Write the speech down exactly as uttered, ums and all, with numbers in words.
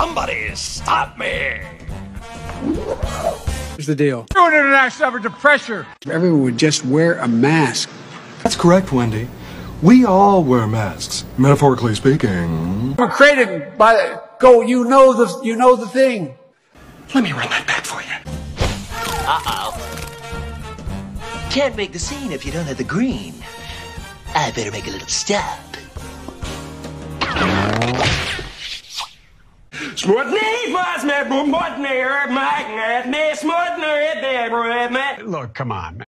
Somebody stop me! Here's the deal. Do an international effort to pressure. Everyone would just wear a mask. That's correct, Wendy. We all wear masks, metaphorically speaking. We're created by the, go, you know the, you know the thing. Let me run that back for you. Uh-oh. Can't make the scene if you don't have the green. I better make a little stop. Look, come on.